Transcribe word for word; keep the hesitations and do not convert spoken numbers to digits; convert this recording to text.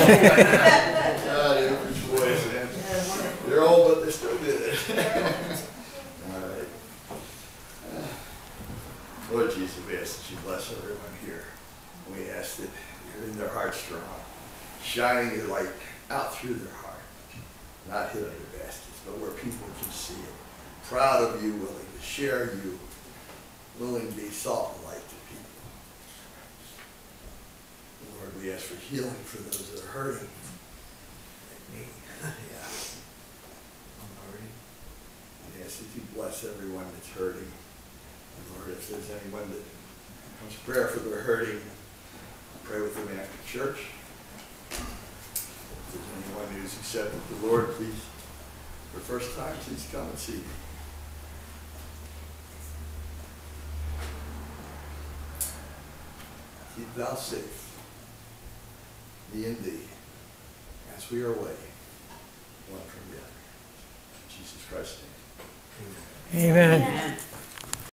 Ah, the Oakridge boys, man. They're old, but they're still good. All right. Lord Jesus, we ask that you bless everyone here. We ask that you're in their hearts strong, shining your light out through their heart, not hid under baskets, but where people can see it. Proud of you, willing to share you, willing to be salt and light to people. Lord, we ask for healing for those that are hurting. Like me. Yeah. I'm hurting. We ask that you bless everyone that's hurting. And Lord, if there's anyone that wants prayer for their hurting, pray with them after church. If there's anyone who's accepted the Lord, please, for the first time, please come and see me. Keep thou safe, me and thee, as we are away, one from the other. In Jesus Christ's name. Amen. Amen.